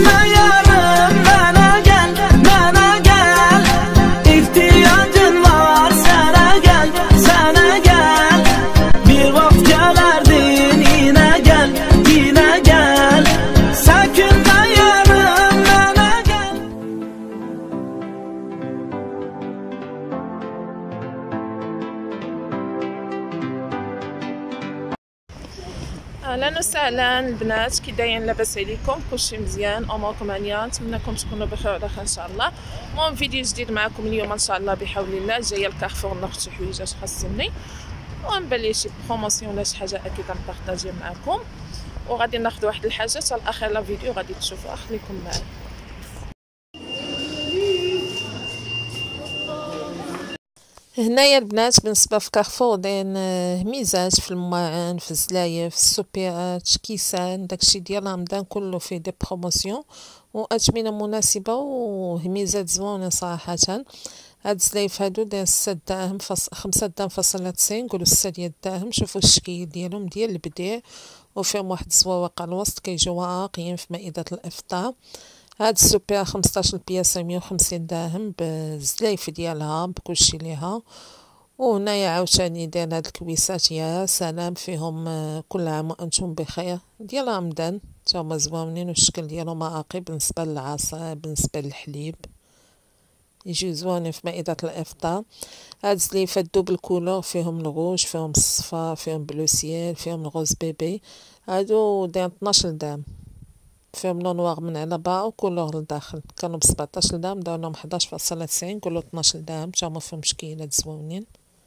Sakınma yarım bana gel, bana gel. İhtiyacın var sana gel, sana gel. Bir vakit gelerdin yine gel, yine gel. Sakınma yarım bana gel. اهلا وسهلا البنات، كي دايرين؟ لاباس عليكم؟ كلشي مزيان؟ اموركم هانيه؟ نتمنىكم تكونوا بخير وعلى خير ان شاء الله. المهم فيديو جديد معكم اليوم ان شاء الله بحول الله. جايه لكارفور ناخذ شي حويجات خاصني ونبان شي بروموسيون ولا شي حاجه اكيد غنبارطاجي معكم، وغادي ناخذ واحد الحاجه حتى لاخر لا فيديو غادي تشوفوها. خليكم معايا. هنايا البنات بالنسبه في كارفور داين ميزات في الماعن، في الزلايف، في السوبيرات، كيسان، داكشي ديال رمضان كله فيه دي بروموسيون واثمنه مناسبه وميزات زوينه صراحه. هاد الزلايف هادو داير 6 دراهم 5 دراهم فاصلة 90، نقولوا 6 ديال الدراهم. شوفوا الشكل ديالهم ديال البديع، وفيهم واحد الزواوق على الوسط كيجيو واقيين في مائده الافطار. هاد السوبر 15 بياسه 150 درهم بالزلايف ديالها بكلشي ليها. وهنايا عاوتاني داير هاد الكويسات يا سلام، فيهم كل عام وانتم بخير ديال رمضان، تا هما زوينين والشكل ديالهم راقي. بالنسبه للعصير، بالنسبه للحليب، يجيو زوينين في مائده الافطار. هاد الزليفات دوبل كولور، فيهم الغوج، فيهم الصفار، فيهم بلو سيال، فيهم الغوز بيبي. هادو داير 12 درهم، فيهم لون نوار من على برا وكولور لداخل. كانوا ب 17 درهم داولهم 11.90، نقولوا 12 درهم. تا هما فيهم شكيلات زوينين.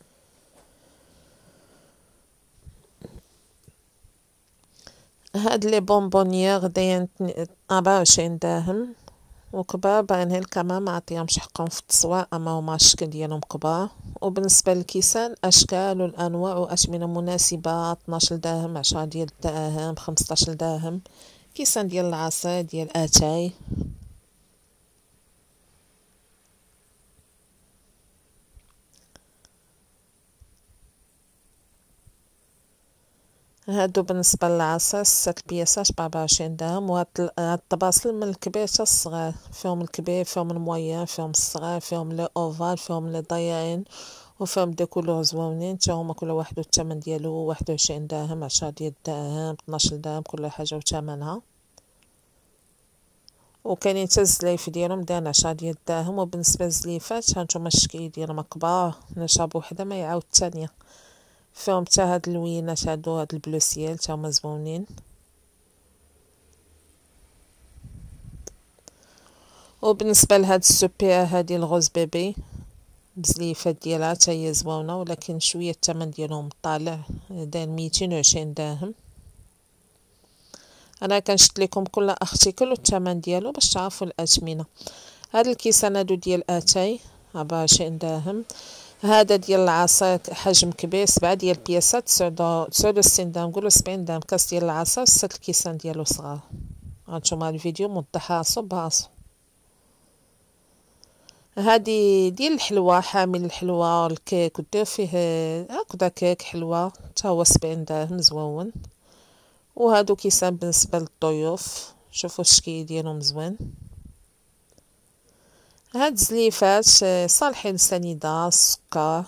هاد لي بونبونيير داين 24 درهم وكبار، باينين الكاميرا معطيهمش حقهم في التصوير، اما هما الشكل ديالهم كبار. وبالنسبه للكيسان اشكال والانواع واثمنه مناسبه، 12 درهم، 10 ديال الدراهم، 15 درهم. كيسان ديال العصير ديال اتاي. هادو بالنسبه للعصير 6 بياسات ب24 درهم. وهاد الطباصل من الكبير حتى الصغار، فيهم الكبير، فيهم المويان، فيهم الصغار، فيهم لي اوفال، فيهم لي ضايعين، وفيهم دي كولور زوينين. تا هما كل واحد الثمن ديالو 21 درهم، 10 ديال الدراهم، 12 درهم، كل حاجه وثمنها. وكاينين حتى الزلايف ديالهم دايرين 10 ديال الدراهم. وبالنسبه للزليفات هانتوما الشكل ديالهم كبار، نشرب وحده ما يعاود الثانيه. فيهم حتى هاد اللوينات هادو، هاد البلو سيال، تا هما زوينين. وبالنسبه لهاد السوبير هادي الغوز بيبي بزليفات ديالها تا هي زوينه، ولكن شويه الثمن ديالهم طالع، داير 220 درهم. انا كنشد لكم كل ارتيكل والثمن ديالو باش تعرفوا الاثمنه. هاد الكيسان هادو ديال اتاي 24 درهم. هذا ديال العصير حجم كبير 7 ديال البياسات 69 درهم، نقولوا 70 درهم. كاس ديال العصير 6 الكيسان ديالو صغار. هانتوما الفيديو موضح راسو براسو. هادي ديال الحلوى، حامل الحلوى والكيك، ودير فيه هكذا كيك حلوى، تا هو 70 درهم زوين. وهادو كيسان بالنسبه للضيوف، شوفوا الشكل ديالهم زوين. هاد الزليفات صالحين للسنيده، السكر.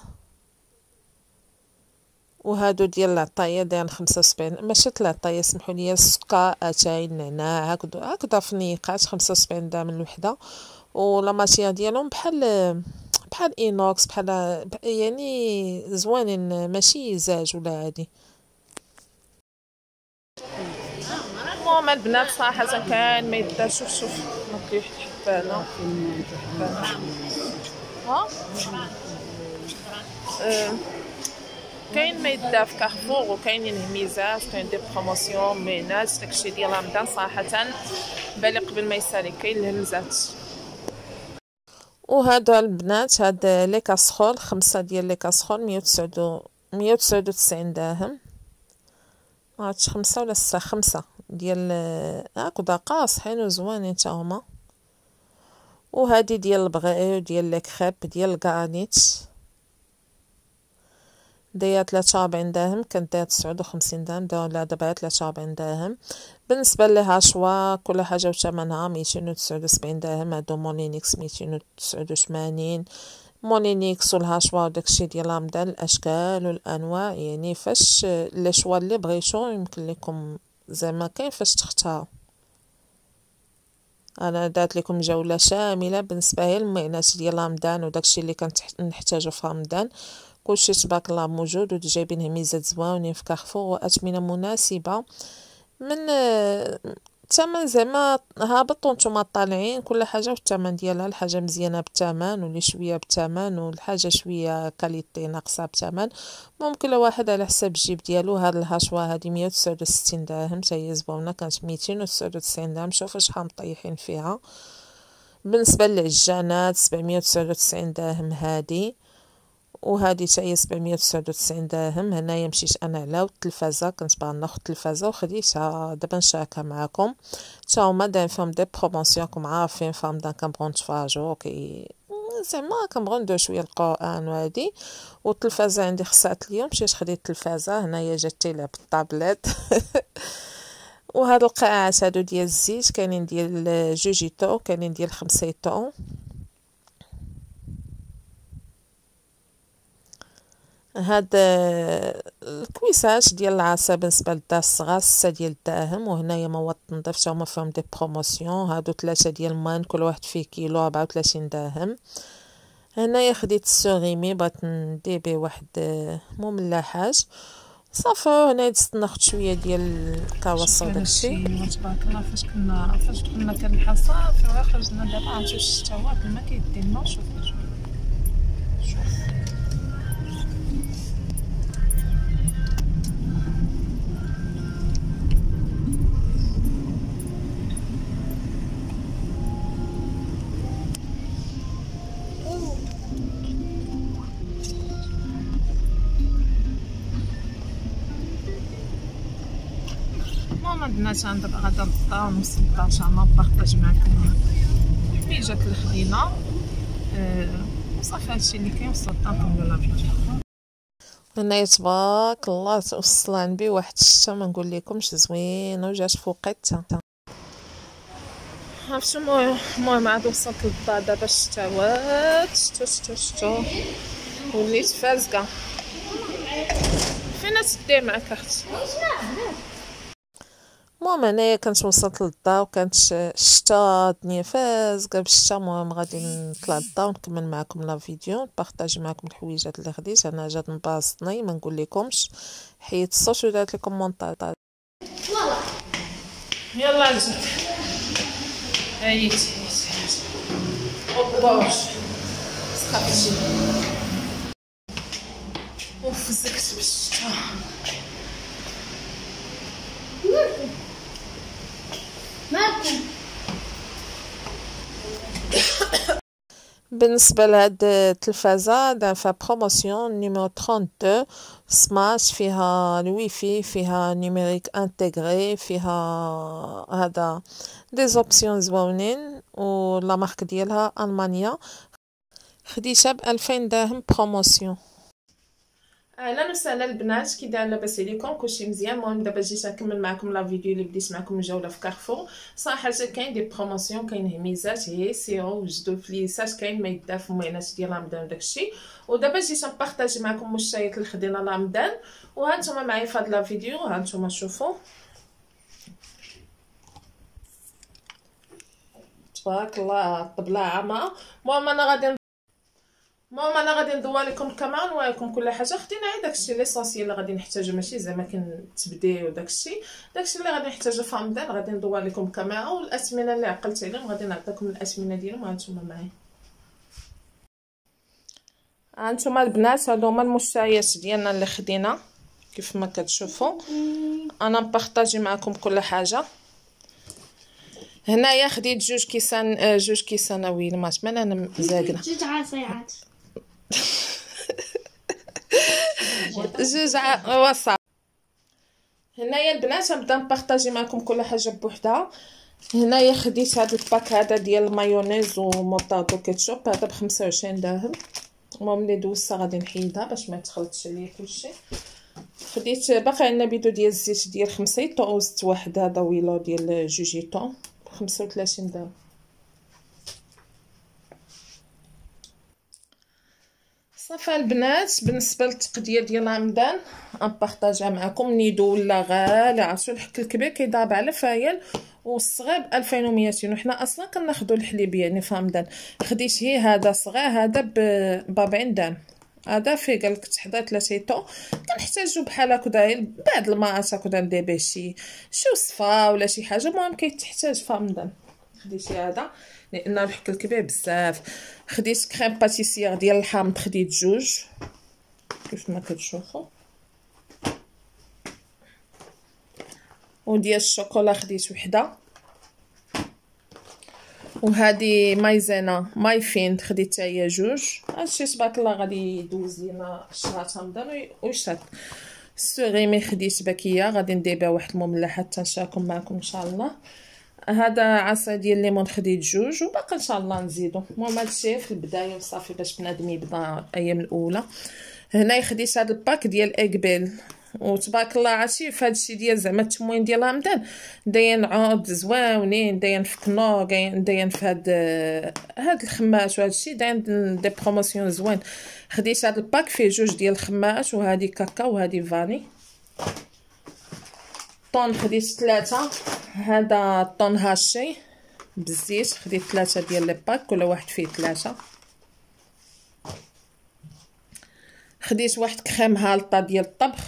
وهادو ديال العطايه دايرين 75، ماشي العطايه سمحوا لي، السكر، اتاي، النعناع، هكذا في نيقات 75 درهم الوحده. ولا ماتيير ديالهم بحال اينوكس، بحال يعني زوينين، ماشي زاج ولا عادي. المهم البنات صراحه كان ما يدار. شوف نطيح حبانه ها كاين ما يدار في كارفور، وكاينين ميزات، كاين دي بروموسيون مينات، داكشي ديال رمضان صراحه بالي قبل ما يسالي كاين الهمزات. وهذا البنات هاد لي كاسخول 5 ديال لي كاسخول 199 درهم. معرفتش 5 ولا 6، 5 ديال هكذا قاصحين وزوانين تا هما. وهذه ديال البغي وديال لي كريب ديال الكرانيت دايره 43 درهم، كانت دايره 59 درهم، دايره دابا 43 درهم. بالنسبه للهاشوا كل حاجه وثمنها 279 درهم. هادو مولينكس 289، مولينكس والهاشوا وداكشي ديال رمضان، الاشكال والانواع، يعني فاش لي شوا اللي بغيتو يمكن لكم زعما كاين فاش تختاروا. انا درت لكم جوله شامله بالنسبه للمعينات ديال رمضان وداكشي اللي كنحتاجو في رمضان. كلشي تبارك الله موجود، وجايبين ميزات زوينين في كارفور واثمنه مناسبه من الثمن زعما هابط وانتم طالعين. كل حاجه والثمن ديالها، الحاجه مزيانه بالثمن واللي شويه بالثمن والحاجه شويه كاليتي ناقصه بالثمن. ممكن لو واحد على حساب الجيب ديالو. هاد الهاشوا هادي 169 درهم حتى هي زبونه، كانت 299 درهم. شوفوا شحال مطيحين فيها. بالنسبه للعجانات 799 درهم هادي، وهذه حتى هي 799 درهم. هنايا مشيت انا على التلفازه، كنت باغا ناخذ التلفازه وخديتها، دابا نشاركها معكم. حتى هما دايرين فيهم دي بروموسيون، راكم عارفين في رمضان كنبغيو نتفرجوا زعما كنبغيو ندير شويه القران وهادي. والتلفازه عندي خسرت اليوم، مشيت خديت التلفازه. هنايا جات لي بالطابلت وهاد القاعات هادو ديال الزيت، كاينين ديال جوجيتو، كاينين ديال 5 يطو. هاد الكويسات ديال العصا بالنسبه للدار الصغار 6 ديال الدراهم. وهنايا مواد التنظيف حتى هما فيهم دي بروموسيون. هادو 3 ديال المان كل واحد فيه كيلو 34 درهم. هنايا خديت السوريمي، بغيت ندير به واحد مملحات صافي. هنايا دزت ناخذ شويه ديال الكاوصه وداكشي. تبارك الله فاش دخلنا كنحل صافي وخرجنا دابا عرفتوا الشتا هو الماء كيدي لنا. شوفوا ماما البنات عندك غادا للدار نوصل للدار ان شاء الله نبارطاج معكم حويجات اللي خدينا وصافي هادشي اللي كاين. وصلت للدار نكملوا لا فيديو. هنايا تبارك الله توصلان بي واحد الشتا ما نقول لكمش زوينه وجات فوقيتها. عرفتوا المهم عاد وصلت للدار دابا الشتا وات شتو وليت فازقه. فين تدير معاك اختي؟ المهم هنايا كنت وصلت للدار وكانت الشتا الدنيا فازقه بالشتا. المهم غادي نطلع للدار ونكمل معكم لا فيديو، نبارطاجي معكم الحويجات اللي خديت. انا جات مباسطني ما نقول لكمش، حيت الصوت ودارت لكم مونطاج. يلا نزيد هايتي اوبا سخفتي وفزكت بالشتا. بالنسبه لهاد التلفازه دار فيها بروموسيون نيميرو 32 سمارت، فيها الويفي، فيها نيميريك انتغري، فيها هذا دي زوبسيون زوينين، ولا مارك ديالها المانيا. خديتها ب2000 درهم بروموسيون. اهلا وسهلا البنات، كي داير لاباس عليكم؟ كلشي مزيان. المهم دابا جيت نكمل معكم لا فيديو اللي بديت معكم الجوله في كارفور. صراحه كاين دي بروموسيون، كاين هميزات هي سيرو وجدو الفليسات، كاين ما يدار في المعينات ديال رمضان داكشي. ودابا جيت نبارطاجي معكم المشتريات اللي خدينا لرمضان. وها نتوما معايا في هاد لا فيديو، ها نتوما شوفوا تبارك الله الطبله عامه. المهم انا غادي ندور لكم الكاميرا نوريكم كل حاجه خدينا. غير داكشي ليسونسيال اللي غادي نحتاجو، ماشي زعما كنتبديو داكشي اللي غادي نحتاجو في رمضان. غادي ندور لكم الكاميرا والاثمنه اللي عقلت عليهم، غادي نعطيكم الاثمنه ديالهم. هانتوما معايا، هانتوما البنات هادو هما المشتريات ديالنا اللي خدينا كيف ما كتشوفوا. انا مبارطاجي معكم كل حاجه. هنايا خديت جوج كيسان ويل مات من انا مزاقله جوج عصيعات جوج وصا. هنايا البنات نبدا نبارطاجي معكم كل حاجه بوحدها. هنايا خديت هذا الباك هذا ديال المايونيز وموطارد وكيتشوب، هذا ب25 درهم. المهم ملي دوزتها غادي نحيدها باش ما يتخلطش عليا كلشي. خديت باقي عندنا بيدو ديال الزيت ديال 5 يطون وزدت واحد هذا ويلو ديال 2 يطون 35 درهم. صافي البنات، بالنسبه للتقديه ديال رمضان غنبارطاجيها معكم. نيدو ولا غالي، عرفتوا الحك الكبير كيضرب على فايل والصغير 2200، وحنا اصلا كناخذوا الحليب يعني في رمضان. خديت هي هذا صغير هذا ب 40 درهم، هذا فيه قالك تحضير 3 يطون. كنحتاجو بحال هكذا بعض المرات هكذا ندير به شي وصفه ولا شي حاجه، المهم كيتحتاج في رمضان. خديت هذا لان الحك الكبير بزاف. خديت كريم باتيسير ديال الحامض، خديت 2 كيف ما كتشوفوا، وديال الشوكولا خديت وحده، وهذه مايزينا ماي فين خديت حتى هي 2. هادشي تبارك الله غادي يدوز لينا شهر رمضان ويشاد. السوريمي خديت باكيه غادي ندير بها واحد المملحه تنشاركم معكم ان شاء الله. هذا عصير ديال الليمون خديت 2 وباقي ان شاء الله نزيدو. المهم هادشي في البدايه وصافي باش بنادم يبدا الايام الاولى. هنا خديت هذا الباك ديال ايغبيل، وتبارك الله عرفتي في هادشي ديال زعما التموين ديال رمضان داين عود زوينين، داين في كنور، داين في هاد الخماش وهادشي داين دي بروموسيون زوين. خديت هاد الباك فيه 2 ديال الخماش، وهادي كاكاو وهادي فاني. طون خديت 3، هذا طون هاشي بالزيت خديت 3 ديال لي باك، كل واحد فيه 3. خديت واحد كريم هالطه ديال الطبخ.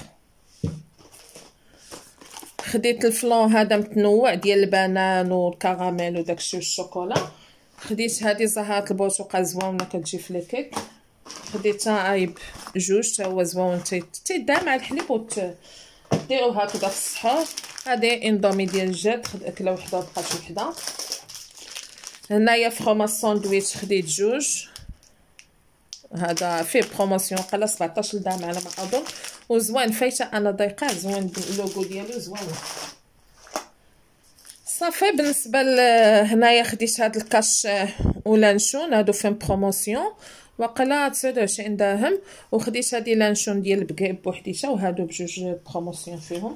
خديت الفلون هذا متنوع ديال البنان والكراميل وداكشي والشوكولا. خديت هذه زهره البرتقال زوينه كتجي في الكيك، خديتها عايب 2 حتى هو زوين تيدار مع الحليب ديروه هكذا في السحور. هذه اندومي ديال الجد اكله وحده وبقات وحده. هنايا فروماج ساندويتش خديت 2، هذا فيه بروموسيون قال 17 درهم على ما اظن، وزوين فايته انا ضيقه زوين اللوغو ديالو زوين. صافي بالنسبه هنايا خديت هاد الكاش ولانشون هادو فين بروموسيون وقيلا 29 درهم، وخديت هادي لانشون ديال بكيب بوحديته وهادو بجوج بروموسيون فيهم.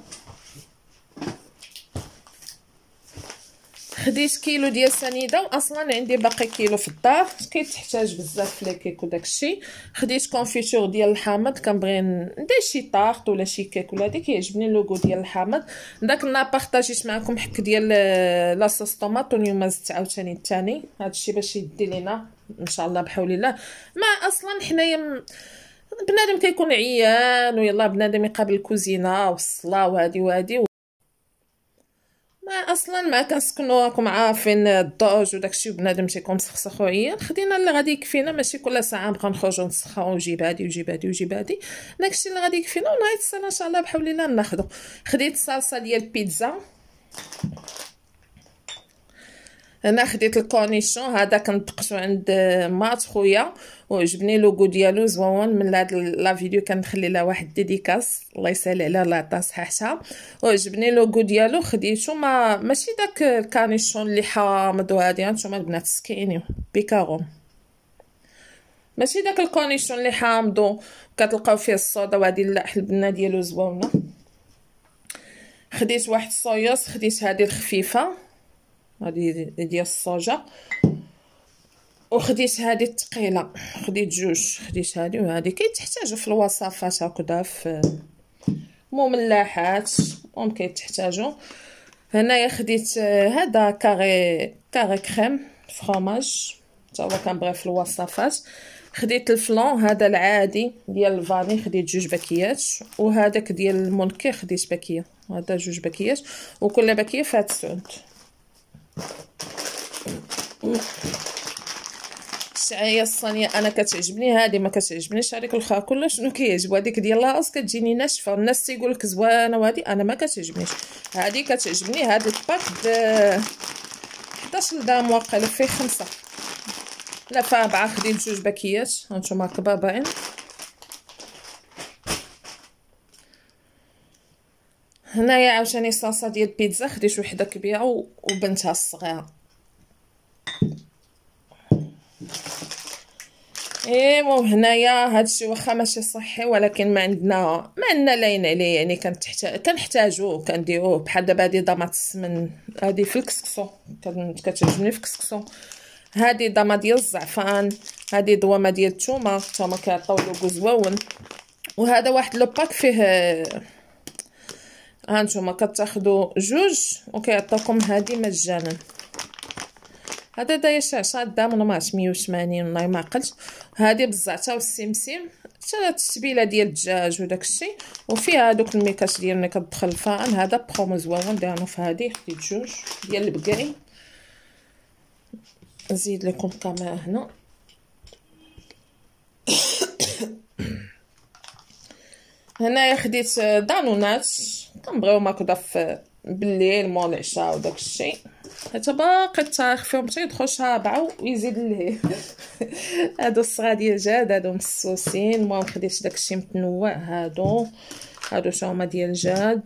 خديت كيلو ديال سنيده، واصلا عندي باقي كيلو في الدار كيتحتاج بزاف في ليكيك وداكشي. خديت كونفيتور ديال الحامض، كنبغي ندير شي طارط ولا شي كيك ولا هادي كيعجبني اللوغو ديال الحامض. داك النهار بارطاجيت معكم حك ديال لاصوص طوماط، واليوم زدت عاوتاني الثاني هادشي باش يدي لينا ان شاء الله بحول الله. ما اصلا حنايا بنادم كيكون عيان ويلا بنادم يقابل الكوزينه والصلاه وهادي ما اصلا ما كنسكنوا راكم عارفين الضوج وداكشي، وبنادم تيكون مسخسخ وعيان. خدينا اللي غادي يكفينا، ماشي كل ساعه نبقى نخرجوا نسخاو وجيب هادي وجيب هادي وجيب هادي. داكشي اللي غادي يكفينا ونهايه السنه ان شاء الله بحول الله ناخذو. خديت صلصه ديال البيتزا. انا خديت الكورنيشون هذا كنطقسو عند مات خويا وعجبني لوغو ديالو زوين. من هاد لا فيديو كنخلي لها واحد ديديكاس الله يسهل عليها الله يعطيها صحتها، وعجبني لوغو ديالو خديتو. ماشي داك الكورنيشون اللي حامض وهادي، هانتوما البنات سكينيو بيكارون، ماشي داك الكورنيشون اللي حامض كتلقاو فيه الصودا وهادي، لا البنه ديالو زوينه. خديت واحد الصويوص، خديت هذه الخفيفه هذه ديال الصوجا، وخديت هذه الثقيله خديت 2. خديت هذه وهذه كيتحتاجوا في الوصفات هكذا في مملحات ممكن تحتاجوا. هنايا خديت هذا كاري كريم فروماج حتى هو كنبغي في الوصفات. خديت الفلون هذا العادي ديال الفاني خديت 2 باكيات، وهذاك ديال المونكي خديت باكيه، هذا 2 باكيات وكل باكيه فيها 9. الشعريه الصينيه انا كتعجبني، هذه ما كتعجبنيش. هذيك الاخرى كلها شنو كيعجبو، هذيك ديال لاص كتجيني ناشفه، الناس تيقول لك زوينه وهذه انا ما كتعجبنيش. هذه كتعجبني. هذا الباك ب 11 درهم واقيلا فيه 5 لا فيه 4. خديت 2 باكيات هانتوما كبابين. هنايا عاوتاني صلصه ديال البيتزا خديت وحده كبيره وبنتها الصغيره. ايوا هنايا هادشي واخا ماشي صحي، ولكن ما عندنا لاين عليه، يعني كنحتاجوه كنديروه. بحال دابا هادي ضماطس من هادي في الكسكسو، كتعجبني في الكسكسو. هادي ضما ديال الزعفران، هادي ضوامه ديال الثومه كيعطيو لوغو زوين. وهذا واحد لو باك فيه هانتوما كتاخدوا جوج وكيعطيوكم هادي مجانا. هذا داير شي 10 درهم ولا ما عرفت 180 والله ما عقلت. هذه بالزعتر والسمسم، حتى التتبيله ديال الدجاج وداكشي، وفيها هذوك الميكاش ديال ملي كتدخل الفران. هذا برومو زوين دايرينو في هذه، خديت جوج ديال البكاي. نزيد لكم الكاميرا هنا. هنايا خديت دانونات كنبغيو ماكدا في بالليل مول العشاء وداكشي، حتى باقي التاريخ فيهم حتى يدخل شهر 4 ويزيد ليه. هادو الصغار ديال جاد، هادو مسوسين. المهم خديت داكشي متنوع. هادو تا هما ديال جاد،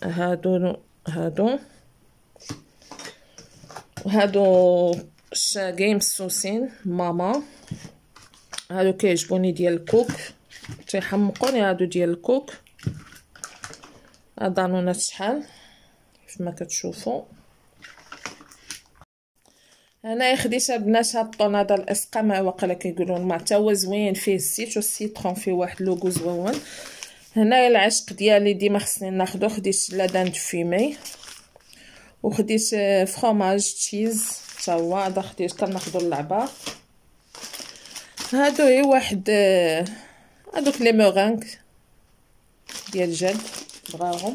هادو شاقي مسوسين ماما. هادو كيعجبوني ديال الكوك، تيحمقوني هادو ديال الكوك. دانونات شحال كيفما كتشوفوا. هنايا خديت البنات هاد الطوناده الاسقا، واقيلا كيقولوا الماء حتى هو زوين، فيه الزيت والسيترون، فيه واحد لوغو زوين. هنايا العشق ديالي ديما خصني ناخدو، خديت لادان فيمي، وخديت فروماج تشيز حتى هو، هذا خديت كناخدو اللعبه. هادو هي واحد هادوك لي مورانغ ديال جد بغاهم.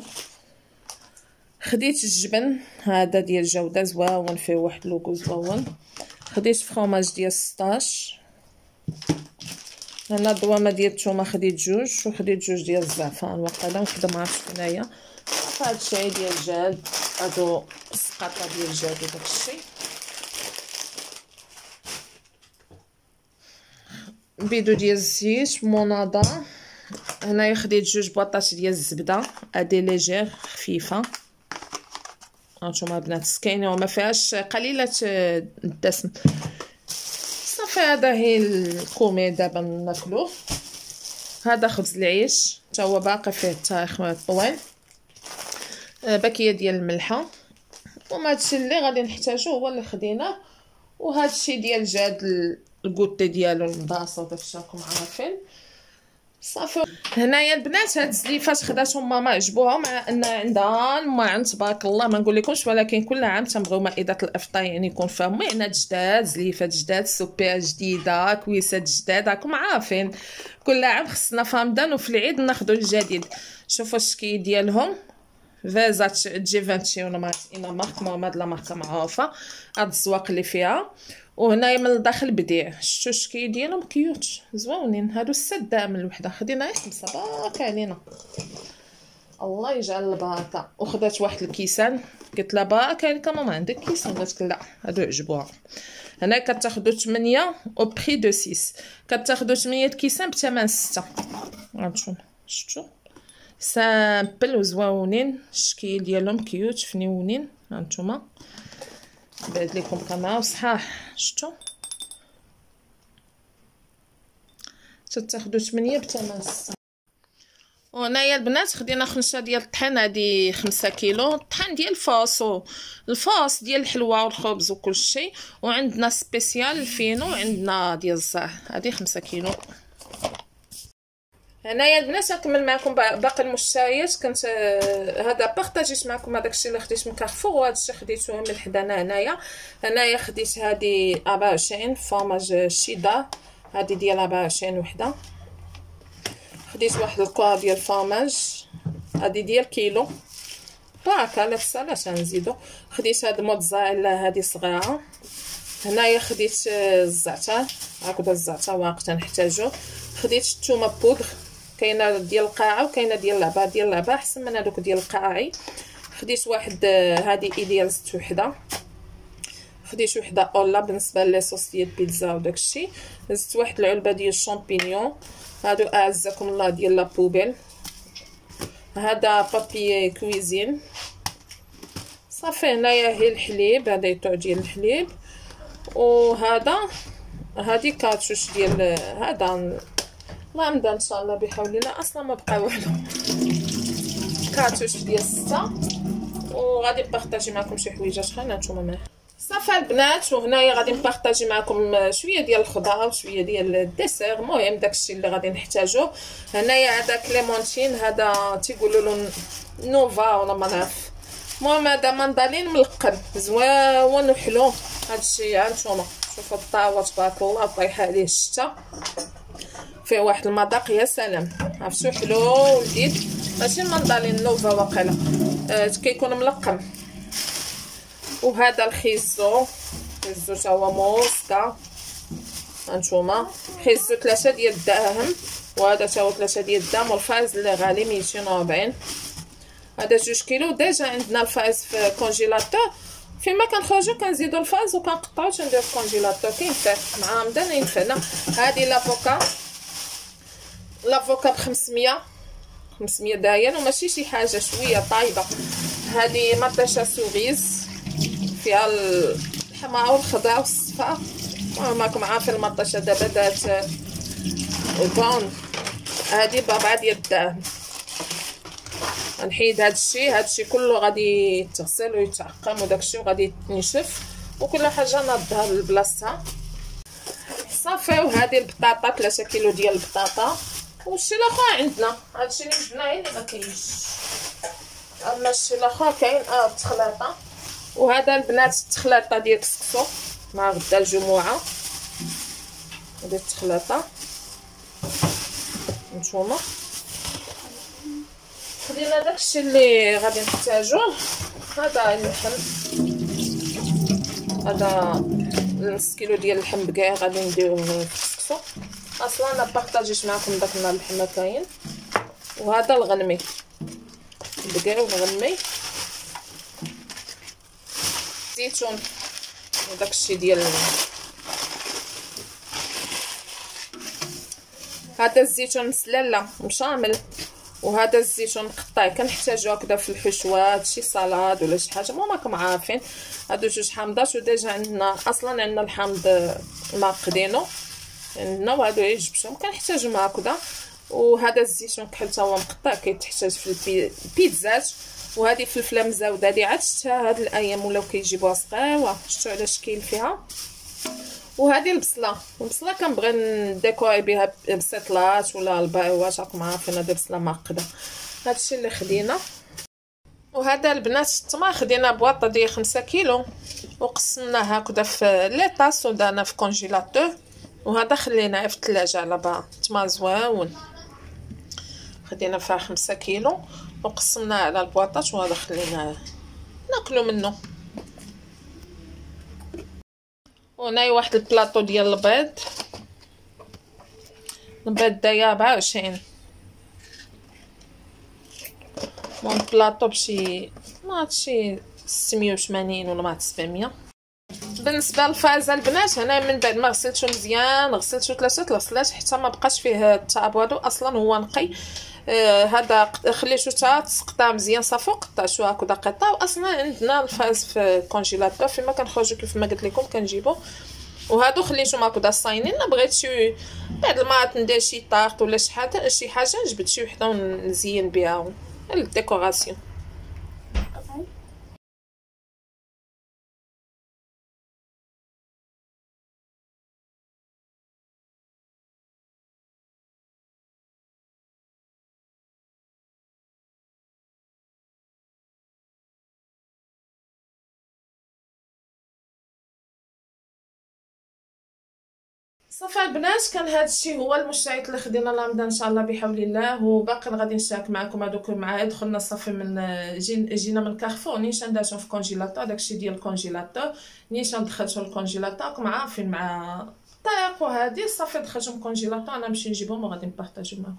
خديت الجبن هذا ديال جوده زوين، فيه واحد لوغو زوين. خديت فروماج ديال 16. هنا ضوامه ديال الثومه خديت جوج، وخديت جوج ديال الزعفران واقيلا، وحده ما عرفتش هنايا. هاد الشاي ديال جاد، هادو السقاطه ديال جاد وداكشي. بيدو ديال الزيت موناضه. هنايا خديت جوج بواطات ديال الزبده، هادي ليجير خفيفه. هانتوما البنات سكينه وما فيهاش قليله الدسم صافي. هذا هي الكومي دابا ناكلوه. هذا خبز العيش حتى هو باقي فيه التاريخ طويل. باكيه ديال الملحه. وما هادشي اللي غادي نحتاجوه هو اللي خديناه. وهذا الشيء ديال جاد الكوتي ديالو المضاصه وداكشي راكم عارفين صافي. هنايا البنات هاد الزليفات خداتهم ماما عجبوها، مع ان عندها الماعن تبارك الله ما نقول لكمش، ولكن كل عام تنبغيو مائده الافطار يعني يكون فيها معينات جداد، زليفات جداد، سوبير جديده، كويسات جداد، راكم عارفين كل عام خصنا في رمضان وفي العيد ناخذ الجديد. شوفوا الشكل ديالهم، فازات جيفانتشي ولا ما عرفت انا مارك، المهم هاد لا ماركه معروفه. هاد الزواق اللي فيها، وهنايا من الداخل بديع. شفتوا الشكل ديالهم كيوت زوينين. هادو 6 درهم الوحده، خدينا غير 5 بارك علينا، الله يجعل البركه. وخدات واحد الكيسان، قلت لها بارك عليك ماما عندك كيسان، قالت لا هادو عجبوها. هنا كتاخذوا 8 او بري دو 6، كتاخذوا 8 كيسان بثمن 6. هانتوما شفتوا سامبل وزوينين، الشكل ديالهم كيوت فنيونين. هانتوما بعد لكم كاميرا وصحاح. شفتوا تاخذوا 8 بثمن 6. وهنايا البنات خدينا 5 ديال الطحين، هادي 5 كيلو الطحين ديال الفاص ديال الحلوى والخبز وكل شيء. وعندنا سبيسيال الفينو، وعندنا ديال الزهر، هادي 5 كيلو. هنايا البنات نكمل معكم باقي المشتريات. كنت هذا بارطاجيت معكم هذاك الشيء اللي خديت من كارفور، وهذا الشيء خديته من حدانا. هنايا خديت هذه 24 فورماج شيدار، هذه ديال 24 وحده. خديت واحد الكره ديال الفورماج، هذه ديال كيلو بركه لا تسالاش نزيدو. خديت هاد موتزاريلا هذه صغيره. هنايا خديت الزعتر، هكذا الزعتر واقت نحتاجو. خديت الثومه بودغ، كاينه ديال القاعه وكاينه ديال اللعبه. ديال اللعبه احسن من هذوك ديال القاعي. خديت واحد هذه ايديال زدت وحده. خديت وحده اولا بالنسبه لي صوص ديال البيتزا وداكشي. زدت واحد العلبه ديال الشامبينيون، هادو اعزكم الله ديال لا بوبيل. هذا بابي كويزين صافي. هنايا هي الحليب، هذا يطوع ديال الحليب. وهذا هادي كاتشوش ديال هذا لامدا ان شاء الله بحول الله. اصلا ما بقى والو، كاتشوش ديال 6. وغادي نبارطاجي معكم شي حويجات اخرين نتوما معايا. صافي البنات، وهنايا غادي نبارطاجي معكم شويه ديال الخضره وشويه ديال الديسير. المهم داكشي اللي غادي نحتاجو. هنايا هذا كليمونتين، هذا تيقولوا له نوفا ولا ما نعرف. المهم هذا مندالين ملقن زوين وحلو. هادشي هانتوما شوفوا الطاوه تبارك الله طايحه عليه الشتا، فيه واحد المذاق يا سلام. عرفتو حلو ولذيذ، ماشي مندالين نوفا واقيلا، كيكون ملقم. وهذا الخيزو تا هو موسكا هانتوما. خيزو 3 ديال الدراهم، وهذا تا هو 3 ديال الدراهم. والفاز اللي غالي 240. هذا 2 كيلو. ديجا عندنا الفاز في كونجيلاتور، فيما كنخرجو كنزيدو الفاز وكنقطعو تندير في كونجيلاتور. كينفع مع رمضان ينفعنا. هذه لافوكا ب 500 داير، وماشي شي حاجه شويه طايبه. هذه مطيشه سوغيز فيها الحمراء والخضراء والصفراء. راكم عارفين المطيشه دابا دات البون. هذه ب4 ديال الدراهم. غنحيد هادشي كله غادي يتغسل ويتعقم وداكشي وغادي يتنشف، وكل حاجه ناضها لبلاصتها. صافي. وهذه البطاطا 3 كيلو ديال البطاطا. والشي الاخر عندنا هادشي اللي جبناه اللي ما كاينش، اما الشي الاخر كاين. التخلاطه. وهذا البنات التخلاطه ديال الكسكسو مع غدا الجمعه. هذه التخلاطه نتوما. خدينا داكشي اللي غادي نحتاجوه. هذا اللحم، هذا نص كيلو ديال اللحم بكاع غادي نديروه في الكسكسو. اصلا انا بارطاجيت معكم داك النهار اللحم ما كاين. وهذا الغنمي بكاع والغنمي. زيتون وداكشي ديال هذا الزيتون مسلاله مشامل. وهذا الزيتون مقطع كنحتاجو هكذا في الحشوات، شي صالاد ولا شي حاجه. المهم راكم عارفين هادو 2 حامضات. وديجا عندنا اصلا عندنا الحامض معقدينو عندنا، وهادو يجبشهم كنحتاجو مع هكذا. وهذا الزيتون كحل تا هو مقطع كيتحتاج في البيتزات. وهذه فلفله مزاوده هذه عاد شفتها هاد الايام ولاو كيجيبوها صغيره، شفتوا علاش كاين فيها. وهذه البصله كنبغي نديكوري بها بسيطلات ولا البايوات، راكم عارفين هذه بصله معقده. هادشي اللي خدينا. وهذا البنات التمر خدينا بواطه ديال 5 كيلو وقسمناها هكذا في ليطاس ودانا في كونجيلاتور. وهذا خليناه في الثلاجه على با تمر زوين. خدينا فيها 5 كيلو وقسمناه على البواطات، وهذا خليناه ناكلو منه. وهنايا واحد البلاطو ديال البيض داير 24. المهم بلاطو بشي ماشي 680 ولا ما 700. بالنسبه للفاز البنات، هنا من بعد ما غسلتو مزيان، غسلتو 3 الغسلات حتى ما بقاش فيه التعب. هادو اصلا هو نقي. هذا خليتو حتى تسقطا مزيان صافي وقطعتو هكذا قطع. واصلا عندنا الفاز في الكونجيلاتور فيما كنخرجو كيف ما قلت لكم كنجيبو. وهادو خليتهم هكذا صاينين. بغيت شي بعد المرات ندير شي طارط ولا شي حاجه جبت شي وحده ونزين بها الديكوراسيون. صافي البنات، كان هذا الشيء هو المشتريات اللي خدينا لرمضان ان شاء الله بحول الله. وباقي غادي نشارك معكم هذوك معايا. دخلنا صافي من جينا من كارفور نيشان درتهم في كونجيلاتور. داكشي ديال الكونجيلاتور نيشان دخلتو للكونجيلاتور. راكم عارفين مع الطريق وهذه صافي دخلتهم كونجيلاتور. انا نمشي نجيبهم وغادي نبارطاجي معكم.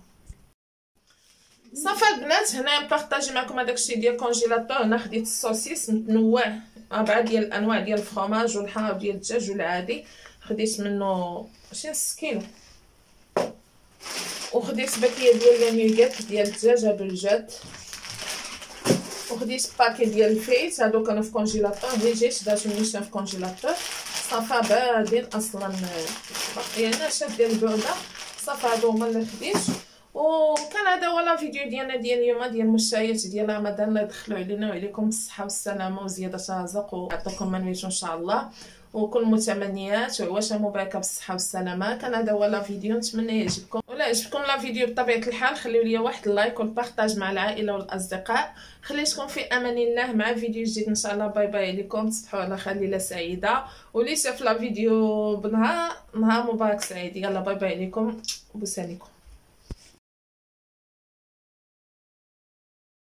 صافي البنات، هنايا نبارطاجي معكم هذاك الشيء ديال الكونجيلاتور. هنا خديت السوسيس متنوع 4 ديال الانواع ديال الفرomاج والحار ديال الدجاج والعادي. خديت منه شي نص كيلو. وخديت باكيه ديال لاميغات ديال الدجاجه بالجد. وخديت باكي ديال الفريت هادو كانوا في كونجيلاتور. جيت درتهم نيشان في كونجيلاتور صافا باردين اصلا، يعني شاد البعده صافا هادو هما اللي خديت. وكان هذا هو لا فيديو ديالنا ديال اليوم ديال المشتريات ديال رمضان. الله يدخلوا علينا وعليكم بالصحه والسلامه وزياده الرزق ويعطيكم ما نويتو ان شاء الله، وكل متمنيات وعواشة مباركه بالصحه والسلامه. كان هذا هو لا فيديو، نتمنى يعجبكم. ولا عجبكم لا فيديو بطبيعه الحال خليو لي واحد اللايك والبارطاج مع العائله والاصدقاء. خليتكم في امان الله مع فيديو جديد ان شاء الله. باي باي عليكم، تصبحوا على خير، ليله سعيده. واللي شاف لا فيديو بنهار نهار مبارك سعيد. يلا باي باي عليكم، بوس عليكم.